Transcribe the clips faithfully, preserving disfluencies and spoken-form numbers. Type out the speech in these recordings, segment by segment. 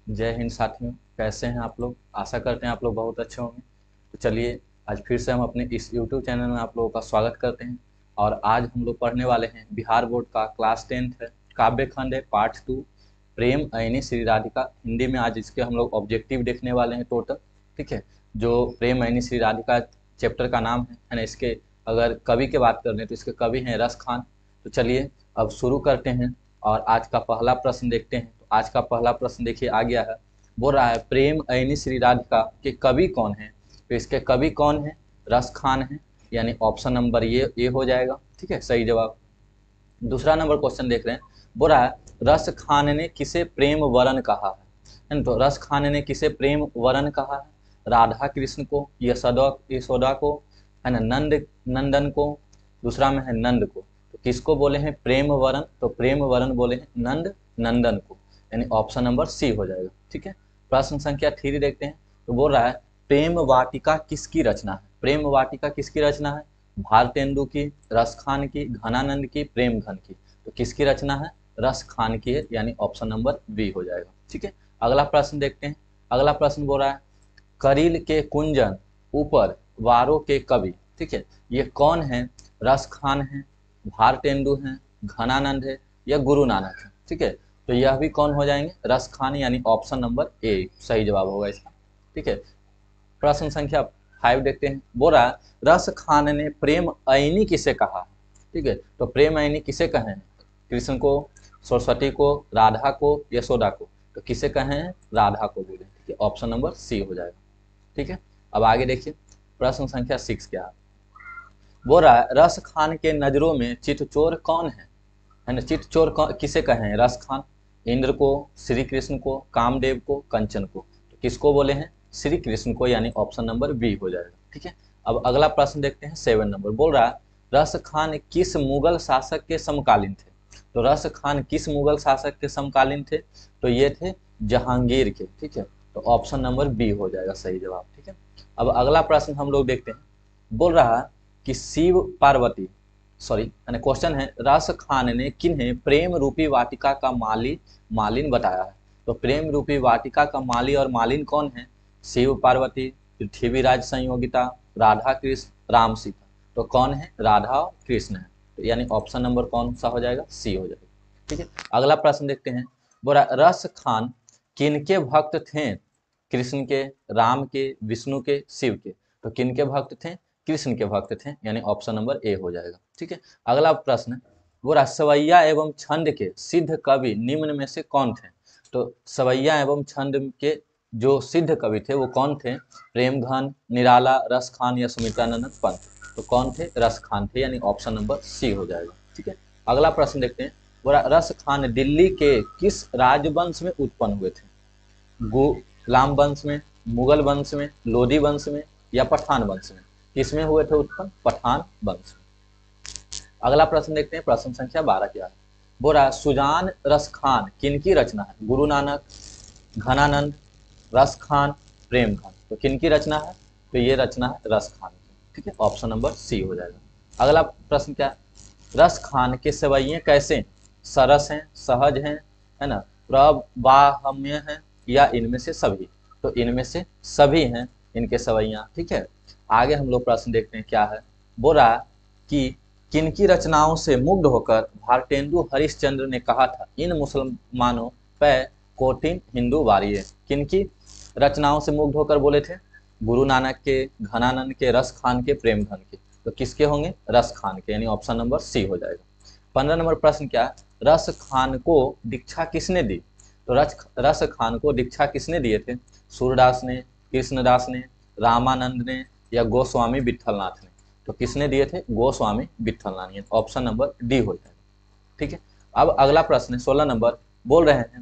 जय हिंद साथियों, कैसे हैं आप लोग। आशा करते हैं आप लोग बहुत अच्छे होंगे। तो चलिए आज फिर से हम अपने इस यूट्यूब चैनल में आप लोगों का स्वागत करते हैं। और आज हम लोग पढ़ने वाले हैं बिहार बोर्ड का क्लास टेंथ है, काव्य खंड है, पार्ट टू, प्रेम अयनी श्री राधिका। हिंदी में आज इसके हम लोग ऑब्जेक्टिव देखने वाले हैं टोटल। ठीक है, जो प्रेम अयनी श्री राधिका चैप्टर का नाम है है ना। इसके अगर कवि की बात कर लें तो इसके कवि हैं रस खान। तो चलिए अब शुरू करते हैं और आज का पहला प्रश्न देखते हैं। तो आज का पहला प्रश्न देखिए आ गया है, बोल रहा है प्रेम अयनी श्री राधिका के कवि कौन है। तो इसके कवि कौन है, रस खान है, यानी ऑप्शन नंबर ये ये हो जाएगा। ठीक है, सही जवाब। दूसरा नंबर क्वेश्चन देख रहे हैं, बोल रहा है रस खान ने किसे प्रेम वरण कहा है। तो रस खान ने किसे प्रेम वरण कहा है, राधा कृष्ण को, यशोदा यशोदा को, है ना, नंद नंदन को, दूसरा में है नंद को। तो किसको बोले हैं प्रेम वरण, तो प्रेम वरण बोले हैं नंद नंदन को, यानी ऑप्शन नंबर सी हो जाएगा। ठीक है, प्रश्न संख्या थ्री देखते हैं। तो बोल रहा है प्रेम वाटिका किसकी रचना है। प्रेम वाटिका किसकी रचना है, भारतेंदु की, रस खान की, घनानंद की, प्रेम घन की। तो किसकी रचना है, रस खान की है, यानी ऑप्शन नंबर बी हो जाएगा। ठीक है, अगला प्रश्न देखते हैं। अगला प्रश्न बोल रहा है करील के कुंजन ऊपर वारों के कवि। ठीक है, ये कौन है, रस खान है, भारतेंदु है, घनानंद है, या गुरु नानक है। ठीक है, तो यह भी कौन हो जाएंगे, रस खान, यानी ऑप्शन नंबर ए सही जवाब होगा इसका। ठीक है, प्रश्न संख्या फाइव देखते हैं। बोल रहा है रस खान ने प्रेम अयनी किसे कहा। ठीक है, तो प्रेम अयनी किसे कहे हैं, कृष्ण को, सरस्वती को, राधा को, यशोदा को। तो किसे कहे हैं, राधा को बोले। ठीक है, ऑप्शन नंबर सी हो जाएगा। ठीक है, अब आगे देखिए प्रश्न संख्या सिक्स क्या है। बोल रहा है रस खान के नजरों में चितचोर कौन है, है ना। चितचोर किसे कहे हैं, रस खान, इंद्र को, श्री कृष्ण को, कामदेव को, कंचन को। तो किसको बोले हैं, श्री कृष्ण को, यानी ऑप्शन नंबर बी हो जाएगा। ठीक है, अब अगला प्रश्न देखते हैं सेवन नंबर। बोल रहा है रस खान किस मुगल शासक के समकालीन थे। तो रस खान किस मुगल शासक के समकालीन थे, तो ये थे जहांगीर के। ठीक है, तो ऑप्शन नंबर बी हो जाएगा सही जवाब। ठीक है, अब अगला प्रश्न हम लोग देखते हैं। बोल रहा है कि शिव पार्वती, सॉरी क्वेश्चन है, रस खान ने किन्हें प्रेम रूपी वाटिका का माली मालिन बताया है। तो प्रेम रूपी वाटिका का माली और मालिन कौन है, शिव पार्वती, पृथ्वीराज संयोगिता, राधा कृष्ण, राम सीता। तो कौन है, राधा और कृष्ण है। तो यानी ऑप्शन नंबर कौन सा हो जाएगा, सी हो जाएगा। ठीक है, अगला प्रश्न देखते हैं। बोला रस खान किनके भक्त थे, कृष्ण के, राम के, विष्णु के, शिव के। तो किनके भक्त थे, कृष्ण के भक्त थे, यानी ऑप्शन नंबर ए हो जाएगा। ठीक है, अगला प्रश्न, वो सवैया एवं छंद के सिद्ध कवि निम्न में से कौन थे। तो सवैया एवं छंद के जो सिद्ध कवि थे वो कौन थे, प्रेमघन, निराला, रस खान या सुमित्रानंद पंत। तो कौन थे, रस खान थे, यानी ऑप्शन नंबर सी हो जाएगा। ठीक है, अगला प्रश्न देखते हैं। बोला रस खान दिल्ली के किस राजवंश में उत्पन्न हुए थे, गुलाम वंश में, मुगल वंश में, लोधी वंश में, या पठान वंश में। किसमें हुए थे उत्पन्न, पठान वंश में। अगला प्रश्न देखते हैं, प्रश्न संख्या बारह क्या है। बोला सुजान रस खान किनकी रचना है, गुरु नानक, घनानंद, रस खान, प्रेम खान। तो किनकी रचना है, तो ये रचना है रस खान की। ठीक है, ऑप्शन नंबर सी हो जाएगा। अगला प्रश्न क्या है, रस खान के सवैये कैसे, सरस हैं, सहज हैं, है ना, प्रवाहम्य हैं, या इनमें से सभी। तो इनमें से सभी हैं इनके सवैया। ठीक है, आगे हम लोग प्रश्न देखते हैं क्या है। बोला कि किनकी रचनाओं से मुग्ध होकर भारतेंदु हरिश्चंद्र ने कहा था इन मुसलमानों पे कोटिन हिंदू वारिये। किनकी रचनाओं से मुग्ध होकर बोले थे, गुरु नानक के, घनानंद के, रस खान के, प्रेम घन के। तो किसके होंगे, रस खान के, यानी ऑप्शन नंबर सी हो जाएगा। पंद्रह नंबर प्रश्न क्या है, रस खान को दीक्षा किसने दी। तो रस रस खान को दीक्षा किसने दिए थे, सूरदास ने, कृष्णदास ने, रामानंद ने, या गोस्वामी विठलनाथ ने। तो किसने दिए थे, गोस्वामी विठलनाथ ने। ऑप्शन नंबर डी हो जाएगा। ठीक है, अब अगला प्रश्न है सोलह नंबर। बोल रहे हैं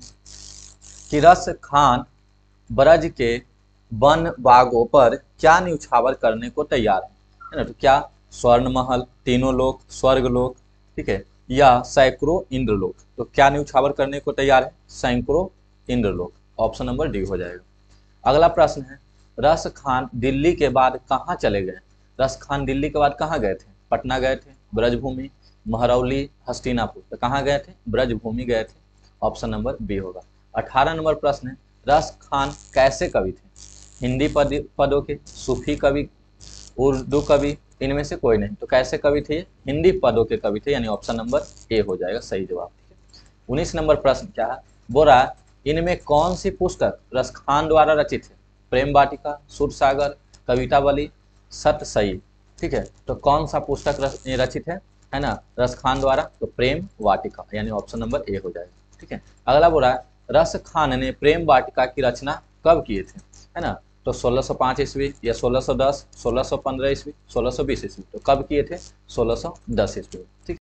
कि रस खान ब्रज के वन बागों पर क्या न्यौछावर करने को तैयार है ना। तो क्या स्वर्ण महल, तीनों लोक, स्वर्ग लोक, ठीक है, या सैकड़ों इंद्रलोक। तो क्या न्यौछावर करने को तैयार है, सैकड़ों इंद्रलोक। ऑप्शन नंबर डी हो जाएगा। अगला प्रश्न है रस खान दिल्ली के बाद कहाँ चले गए। रस खान दिल्ली के बाद कहाँ गए थे, पटना गए थे, ब्रजभूमि, महरौली, हस्तिनापुर। तो कहाँ गए थे, ब्रजभूमि गए थे। ऑप्शन नंबर बी होगा। अठारह नंबर प्रश्न है रस खान कैसे कवि थे? हिंदी पद पदों के, सूफी कवि, उर्दू कवि, इनमें से कोई नहीं। तो कैसे कवि थे? हिंदी पदों के कवि थे, यानी ऑप्शन नंबर ए हो जाएगा सही जवाब। उन्नीस नंबर प्रश्न क्या है? बोरा इनमें कौन सी पुस्तक रसखान द्वारा रचित है? प्रेम वाटिका, सूरसागर, कवितावली, सतसई। ठीक है, तो कौन सा पुस्तक रचित है है ना रसखान द्वारा? तो प्रेम वाटिका, यानी ऑप्शन नंबर ए हो जाएगा। ठीक है, अगला बोला रस खान ने प्रेम वाटिका की रचना कब किए थे? है ना, तो सोलह सौ पाँच ईस्वी या सोलह सौ दस, सोलह सौ पंद्रह ईस्वी, सोलह सौ बीस ईस्वी। तो कब किए थे? सोलह सौ दस ईस्वी। ठीक।